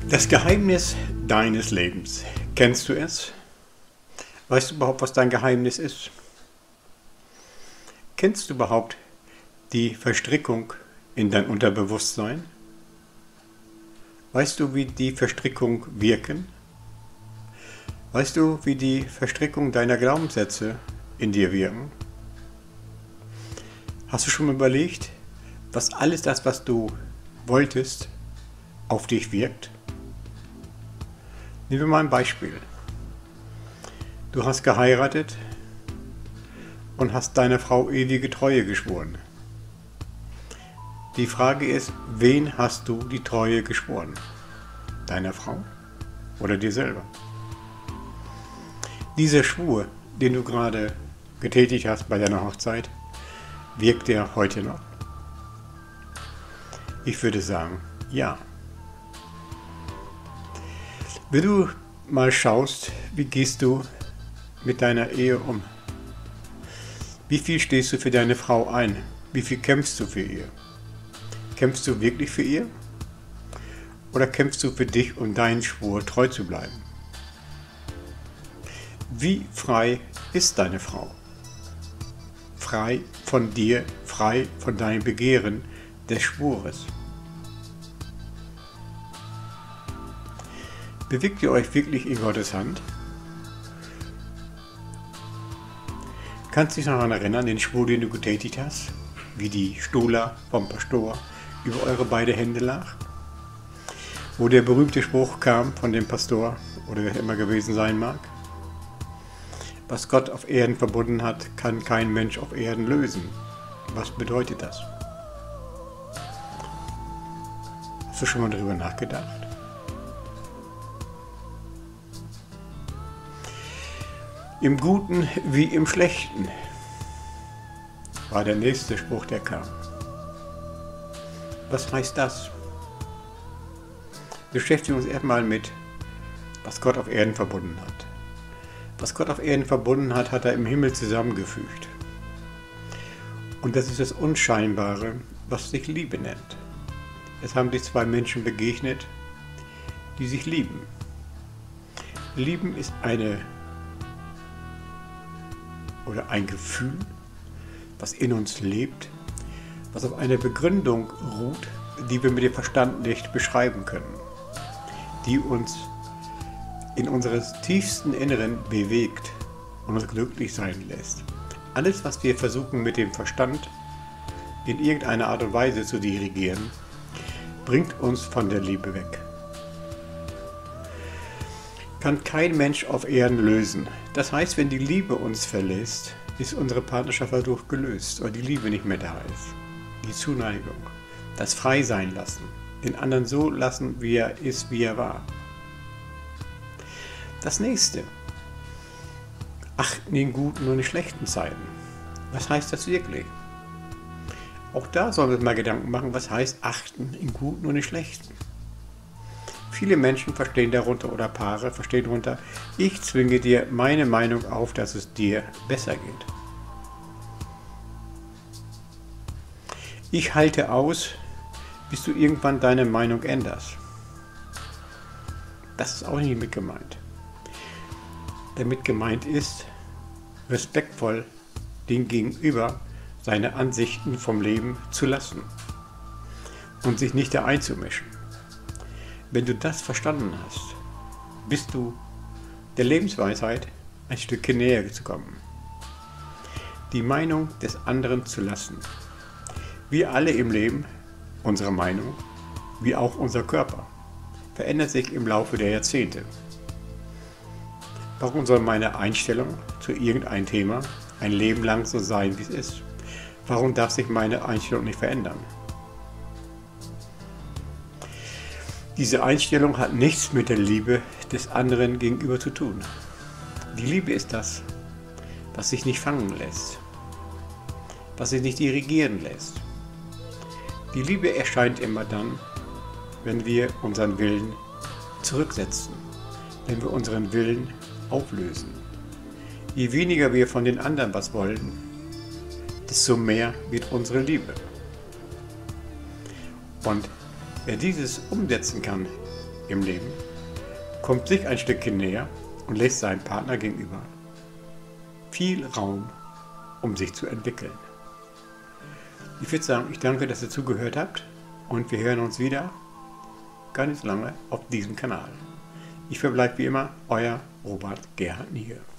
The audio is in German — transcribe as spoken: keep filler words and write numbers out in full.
Das Geheimnis deines Lebens. Kennst du es? Weißt du überhaupt, was dein Geheimnis ist? Kennst du überhaupt die Verstrickung in dein Unterbewusstsein? Weißt du, wie die Verstrickung wirken? Weißt du, wie die Verstrickung deiner Glaubenssätze in dir wirken? Hast du schon mal überlegt, was alles das, was du wolltest, auf dich wirkt? Nehmen wir mal ein Beispiel. Du hast geheiratet und hast deiner Frau ewige Treue geschworen. Die Frage ist, wen hast du die Treue geschworen? Deiner Frau oder dir selber? Dieser Schwur, den du gerade getätigt hast bei deiner Hochzeit, wirkt der heute noch? Ich würde sagen, ja. Wenn du mal schaust, wie gehst du mit deiner Ehe um? Wie viel stehst du für deine Frau ein? Wie viel kämpfst du für ihr? Kämpfst du wirklich für ihr? Oder kämpfst du für dich, um deinen Schwur treu zu bleiben? Wie frei ist deine Frau? Frei von dir, frei von deinem Begehren des Schwures. Bewegt ihr euch wirklich in Gottes Hand? Kannst du dich noch daran erinnern, den Schwur, den du getätigt hast? Wie die Stola vom Pastor über eure beiden Hände lag? Wo der berühmte Spruch kam von dem Pastor, oder wer immer gewesen sein mag: Was Gott auf Erden verbunden hat, kann kein Mensch auf Erden lösen. Was bedeutet das? Hast du schon mal darüber nachgedacht? Im Guten wie im Schlechten war der nächste Spruch, der kam. Was heißt das? Beschäftigen wir uns erstmal mit, was Gott auf Erden verbunden hat. Was Gott auf Erden verbunden hat, hat er im Himmel zusammengefügt. Und das ist das Unscheinbare, was sich Liebe nennt. Es haben sich zwei Menschen begegnet, die sich lieben. Lieben ist eine oder ein Gefühl, was in uns lebt, was auf einer Begründung ruht, die wir mit dem Verstand nicht beschreiben können, die uns in unseres tiefsten Inneren bewegt und uns glücklich sein lässt. Alles, was wir versuchen mit dem Verstand in irgendeiner Art und Weise zu dirigieren, bringt uns von der Liebe weg. Kann kein Mensch auf Erden lösen. Das heißt, wenn die Liebe uns verlässt, ist unsere Partnerschaft dadurch gelöst, weil die Liebe nicht mehr da ist. Die Zuneigung, das Freisein lassen, den anderen so lassen, wie er ist, wie er war. Das nächste: Achten in guten und in schlechten Zeiten. Was heißt das wirklich? Auch da sollen wir uns mal Gedanken machen, was heißt achten in guten und in schlechten. Viele Menschen verstehen darunter, oder Paare verstehen darunter: Ich zwinge dir meine Meinung auf, dass es dir besser geht. Ich halte aus, bis du irgendwann deine Meinung änderst. Das ist auch nicht mit gemeint. Damit gemeint ist, respektvoll den Gegenüber seine Ansichten vom Leben zu lassen und sich nicht da einzumischen. Wenn du das verstanden hast, bist du der Lebensweisheit ein Stückchen näher zu kommen. Die Meinung des anderen zu lassen. Wir alle im Leben, unsere Meinung, wie auch unser Körper, verändert sich im Laufe der Jahrzehnte. Warum soll meine Einstellung zu irgendeinem Thema ein Leben lang so sein, wie es ist? Warum darf sich meine Einstellung nicht verändern? Diese Einstellung hat nichts mit der Liebe des anderen gegenüber zu tun. Die Liebe ist das, was sich nicht fangen lässt, was sich nicht dirigieren lässt. Die Liebe erscheint immer dann, wenn wir unseren Willen zurücksetzen, wenn wir unseren Willen auflösen. Je weniger wir von den anderen was wollen, desto mehr wird unsere Liebe. Und wer dieses umsetzen kann im Leben, kommt sich ein Stückchen näher und lässt seinen Partner gegenüber viel Raum, um sich zu entwickeln. Ich würde sagen, ich danke, dass ihr zugehört habt und wir hören uns wieder gar nicht so lange auf diesem Kanal. Ich verbleibe wie immer, euer Robert Gerhard Nier.